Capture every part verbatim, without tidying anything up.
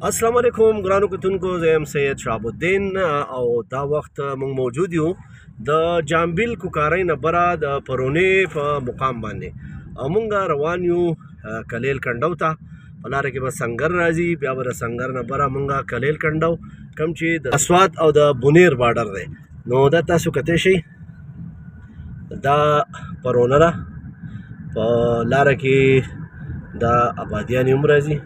السلام علیکم ګرانو کتونکو، زه یم سید شهاب الدین او دا وخت موږ موجود یو د جامبیل کوکارۍ نه بره د پرونې په مقام باندې او موږ روان یو کلیل کنډو ته. په لاره کې به سنګر راځي، بیا به د سنګر نه بره موږ کلیل کنډو کوم چې د اسوات او د بونیر بارډر دی. نو دا تاسو کتی شئ، دا پرونه ده. په لاره کې دا آبادیان هم راځي.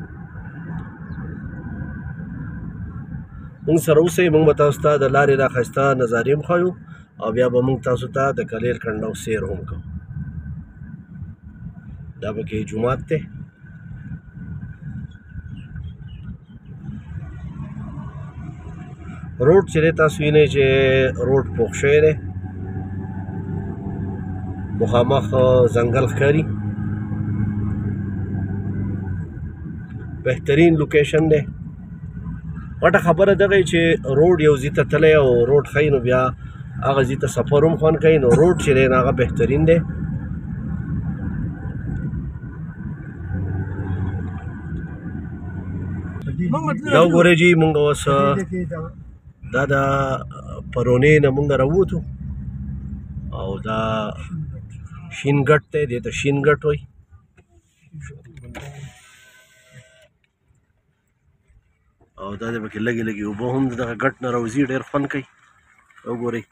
مونږ سره اوسئ، مونږ به تاسو ته د لارې دا ښایسته نظارې هم ښیو او بیا به مونږ تاسو ته د کلیل کنډو سیر هم کوو. دا پکې جومات دی. روډ چې دی تاسو وینئ چې روډ پوخ شوی دی، مخامخ ځنګل ښکاري. بهترین لوکیشن دی. غټه خبره دغه چې روډ یو ځای ته تللی او روډ ښیي نو بیا هغه ځای ته سفر هم خوند کوي. نو روډ چې دی نو هغه بهترین دی. دا وګورئ جي، مونږ اوس دا د پرونې نه مونږ راووتو او دا شین ګټ دی، دې ته شین ګټ وایي. او دا د پکې لږې لږې اوبه هم د دغه ګټ نه راوځي، ډېر خوند کوي. وګورئ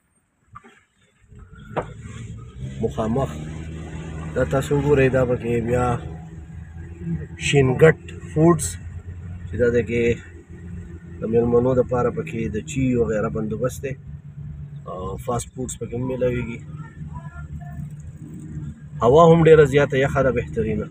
مخامخ دا تاسو وګورئ، دا پکې بیا شین ګټ فوډس چې دا دکې د مېلمنو دپاره پکې د چي وغیره بندوبست دی او فاسټ فوډس پکې هم میلاویږي. هوا هم ډېره زیاته یخه ده، بهترینه.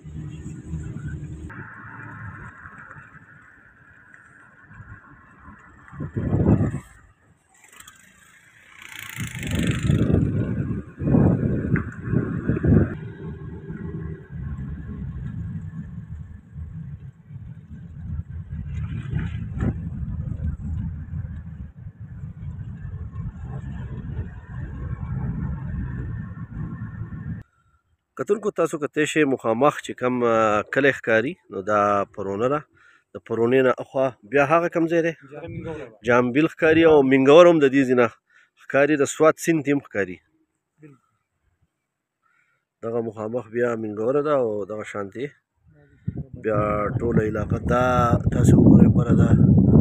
کتونکو تاسو کتی شئ، مخامخ چې کوم کلی ښکاري نو دا پرونه ده. د پرونې نه اخوا بیا هغه کوم ځای دی، جامبیل ښکاري او منګور هم د دې ځای نه ښکاري، د سوات سیند هم ښکاري. دغه مخامخ بیا منګوره ده او دغه شانتې بیا ټوله علاقه دا تاسو وګورئ بره ده.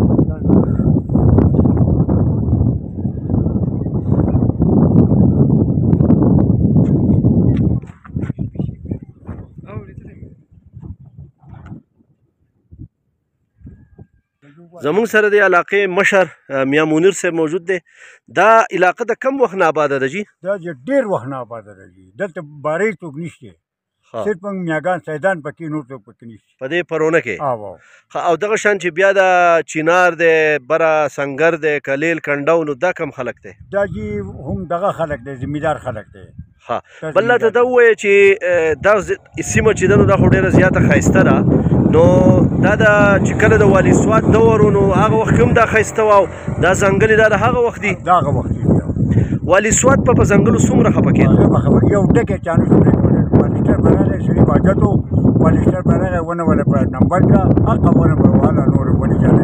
زمونږ سره د علاقې مشر میاں منیر صاحب موجود دی. دا علاقه د کم وخت نه آباده ده جي؟ دا ډېر وخت نه آباده ده جي. دلته بارې څوک نشته، صرف موږ میاګان سیدان پکې، نور څوک پکې نشته په دې پرونه کې. او دغه شان چې بیا د چینار دی، بره سنګر دی، کلیل کنډو، نو دا کم خلک دی؟ دا جي هم دغه خلک دی، ذمېدار خلک دی. ها بل راته دا ووایه چې دا سیمه چې ده نو دا خو ډېره زیاته ښایسته ده. نو دا د چې کله د والي سوات دور و نو هغه وخت کې هم دا ښایسته وه او دا ځنګل دا د هغه وخت دي؟ د هغه وخت دي. والي سوات په په ځنګلو څومره خفه کېده؟ یو ډکې چانه شولې پالیسټر به راغلی، سړي باجت و، پالیسټر به راغلی، ونه وله په نمبر کړه، هغه ونه به واله نور ونې چانه.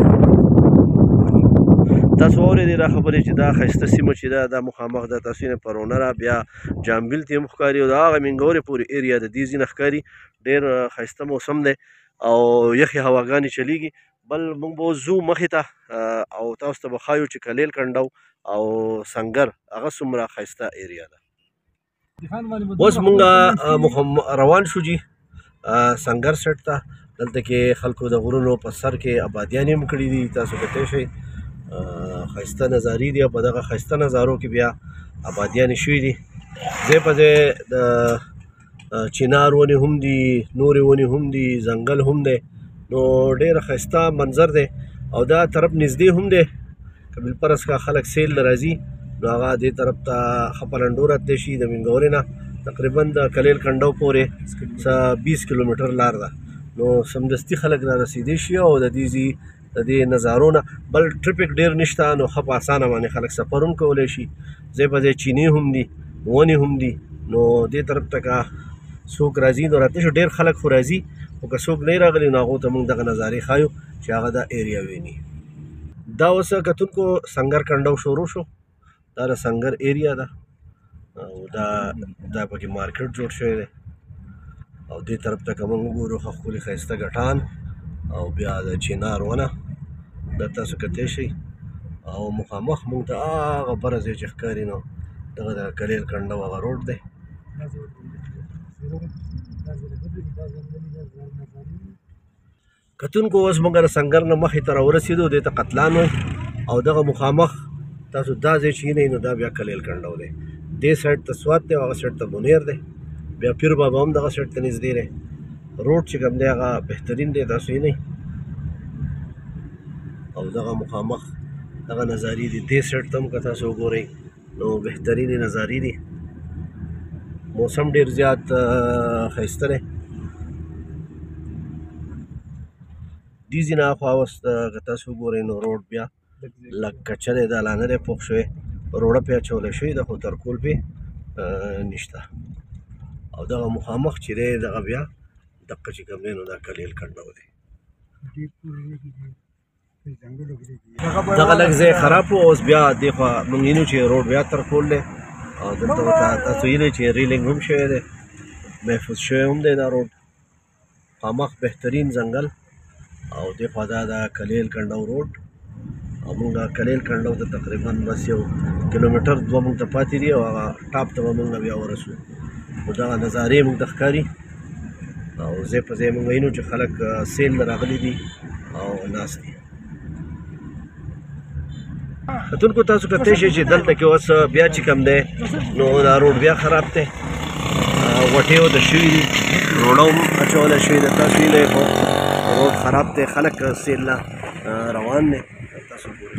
تاسو واورېدې دا خبرې چې دا ښایسته سیمه چې ده دا مخامخ ده، تاسو یې پرونه ده، بیا جامبیل ته هم ښکاري او د هغه منګورې پورې ایریا د دې ځای نه ښکاري. ډېر ښایسته موسم دی او یخې هواګانې چلیږي. بل موږ به اوس ځو مخې ته او تاسو ته به ښایو چې کلیل کنډو او سنګر هغه څومره ښایسته ایریا ده. اوس موږ روان شو جي سنګر سیټ ته. دلته کې خلکو د غرونو په سر کې آبادیانې هم کړي دي، تاسو کتی شئ. ښایسته نظارې دي او په دغه ښایسته نظارو کې بیا آبادیانې شوي دي. ځای په ځای د چینار ونې هم دي، نورې ونې هم دي، ځنګل هم دی. نو ډېره ښایسته منظر دی او دا طرف نږدې هم دی. که بلپرس کا خلک سیل نه راځي نو هغه دې طرف ته ښه پلنډو راتلی شي. د منګورې نه تقریبا د کلیل کنډو پورې څه بیس کیلومیټر لار ده. نو سمدستي خلک را رسېدی شي او د دې ځای د دې نظارو نه بل ټریفک ډېر نشته، نو ښه په اسانه باندې خلک سفر هم کولی شي. ځای په ځای چینې هم دي، ونې هم دي. نو دې طرف ته که څوک راځي نو راتلی شو. ډېر خلک خو راځي خو که څوک نه راغلي نو هغو ته موږ دغه نظارې ښایو چې هغه دا ایریا ویني. دا اوس کتونکو سنګر کنډو شروع شو. دا د سنګر ایریا ده او دا دا پکې مارکیټ جوړ شوی دی او دې طرف ته که موږ وګورو ښه ښکلي ښایسته ګټان او بیا د چینار ونه دا تاسو کتی شئ او مخامخ موږ ته هغه بره ځای چې ښکاري نو دغه د کلیل کنډو هغه روډ دی. کتونکو اوس موږ د سنګر نه مخې ته راورسېدو دې ته قتلان وایي او دغه مخامخ تاسو دا ځای چې وینئ نو دا بیا کلیل کنډو دی. دې سایډ ته سوات دی او هغه سایډ ته بونیر دی. بیا پیر بابا هم دغه سایډ ته نږدې دی. روډ چې کوم دی هغه بهترین دی تاسو وینئ او دغه مخامخ دغه نظارې دي. دې سایډ ته هم که تاسو وګورئ نو بهترینې نظارې دي. موسم ډېر زیات ښایسته دی. دې ځینې هاخوا اوس که تاسو وګورئ نو روډ بیا لږ کچه دی، دا لا نه دی پوخ شوی، روړه پې اچولی شوې ده خو ترکول پې نشته. او دغه مخامخ چې دی دغه بیا دقه چې کوم دی نو دا کلیل کنډو دی. دغه لږ ځای خراب و. اوس بیا دې خوا موږ وینو چې روډ بیا ترکول دی او دلته ورته تاسو وینئ چې ریلینګ هم شوی دی، محفوظ شوی هم دی دا روډ. مخامخ بهترین ځنګل او دې خوا دا د کلیل کنډو روډ او موږ دا کلیل کنډو ته تقریبا بس یو کیلومیټر دوه موږ ته پاتې دي او هغه ټاپ ته به موږ بیا ورسو. نو دغه نظارې موږ ته ښکاري او ځای په ځای موږ وینو چې خلک سیل نه راغلي دي او ناست دي. کتونکو تاسو کتی شئ چې دلته کې اوس بیا چې کوم دی نو دا روډ بیا خراب دی، غوټې ورته شوي دي، روډه هم اچولی شوې ده. تاسو وینئ خو روډ خراب دی، خلک سیل نه روان دی. تاسو ګورئ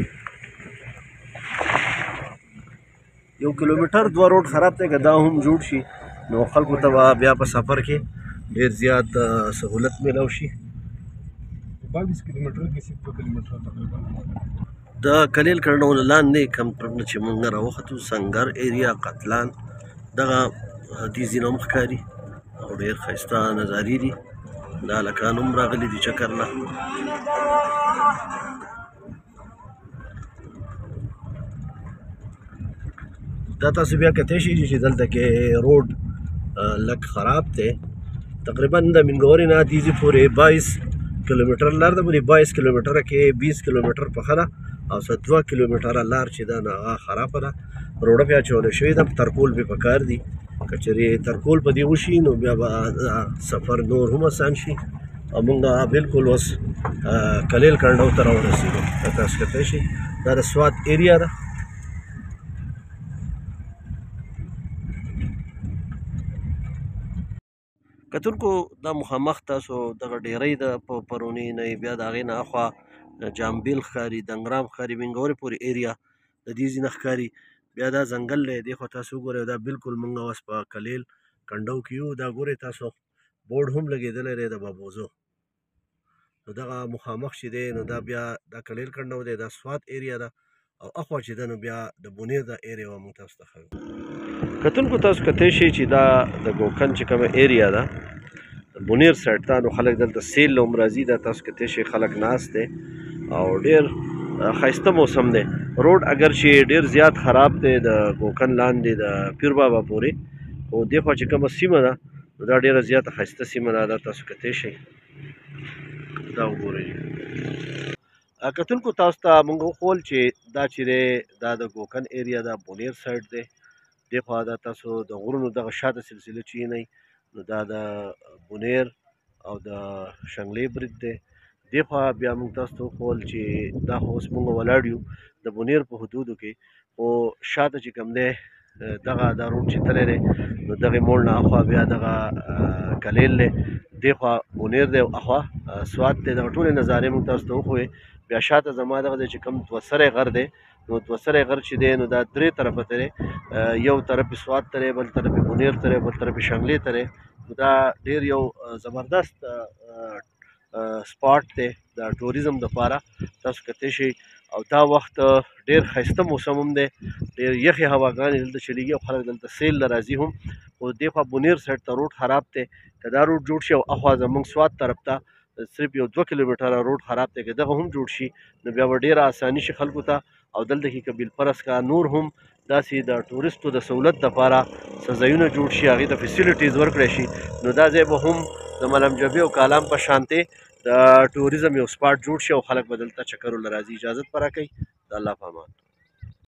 یو کیلومیټر دوه روډ خراب دی، که دا هم جوړ شي نو خلکو ته به بیا په سفر کې ډېر زیات سهولت میلاو شي. باییس کیلومیټر کې دوه کیلومیټر تقریبا د کلیل کنډو نه لاندې کم طرف نه چې موږ راوختو سنګر ایریا قتلان دغه دې ځینې هم ښکاري او ډېر ښایسته نظارې دي. دا هلکان هم راغلي دي چکر نه. دا تاسو بیا کتی شئ چې دلته کې روډ لږ خراب دی. تقریبا د مینګورې نه دیزې پورې باییس کیلومیټر لار ده، بلې باییس کیلومیټره کې بیس کیلومیټر پخه ده او څه دوه کیلومیټره لار چې ده نو هغه خرابه ده، روډه پې اچولی شوې ده، ترکول پې پکار دي. که چېرې ترکول په دې وشي نو بیا به سفر نور هم اسان شي او موږ بلکل اوس کلیل کنډو ته راورسېدو. تاسو کتی شئ دا د سوات ایریا ده. کتونکو دا مخامخ تاسو دغه ډیری د په پرونی نه بیا د هغې نه اخوا جامبیل ښکاري، دنګرام ښکاري، مینګورې پورې ایریا د دې ځینې ښکاري. بیا دا ځنګل دی، دې خوا تاسو وګورئ دا بلکل موږ اوس په کلیل کنډو کې یو. دا ګورئ تاسو بورډ هم لګېدلی دی د بابوزو. نو دغه مخامخ چې دی نو دا بیا دا کلیل کنډو دی، دا سوات ایریا ده او اخوا چې ده نو بیا د بونیر دا ایریا به موږ تاسو ته ښیو. کتونکو تاسو کتی شئ چې دا د ګوکن چې کومه ایریا ده بونیر سایډ ته نو خلک دلته سیل له هم راځي. دا تاسو کتی شئ خلک ناست دی او ډېر ښایسته موسم دی. روډ اگر چې ډېر زیات خراب دی د ګوکن لاندې د پیر بابا پورې، خو دې خوا چې کومه سیمه ده نو دا ډېره زیاته ښایسته سیمه ده. دا تاسو کتی شئ دا وګورئ. کتونکو تاسو ته موږ وښول چې دا چې دی دا د ګوکن ایریا ده، بونیر سایډ دی. دې خوا دا تاسو د غرونو دغه شاته سلسله چې وینئ نو دا د بونیر او د شنګلې برج دی. دې خوا بیا موږ تاسو ته وښول چې دا خو اوس موږ ولاړ یو د بونیر په حدودو کې، خو شاته چې کوم دی دغه دا روډ چې تللی دی نو دغې موړ نه اخوا بیا دغه کلیل دی، دې خوا بونیر دی او اخوا سوات دی. دغه ټولې نظارې موږ تاسو ته وښوې. بیا شاته زما دغه دی چې کوم دوه سری غر دی نو دوه سری غر چې دی نو دا درې طرفه ته دی، یو طرف یې سوات ته دی، بل طرف یې بونیر ته دی، بل طرف یې شنګلې ته دی. نو دا ډېر یو زبردست سپاټ دی د ټوریزم دپاره تاسو کتلی شئ او دا وخت ډېر ښایسته موسم هم دی ډېر یخې هواګانې دلته چلیږي او خلک دلته سیل له راځي هم خو دې خوا بونیر سایډ ته روډ خراب دی که دا روډ جوړ شي او اخوا زموږ سوات طرف ته صرف یو دوه کیلومیټره روډ خراب دی که دغه هم جوړ شي نو بیا به ډېره اساني شي خلکو ته او دلته کې که بیلپرس کا نور هم داسې د ټوریستو د سهولت دپاره څه ځایونه جوړ شي هغې ته فیسیلیټیز ورکړی شي نو دا ځای به هم د ملم جبې او کالام په شانتې د ټوریزم یو سپاټ جوړ شي او خلک به دلته چکرو له راځي اجازت به راکوئ د الله په امان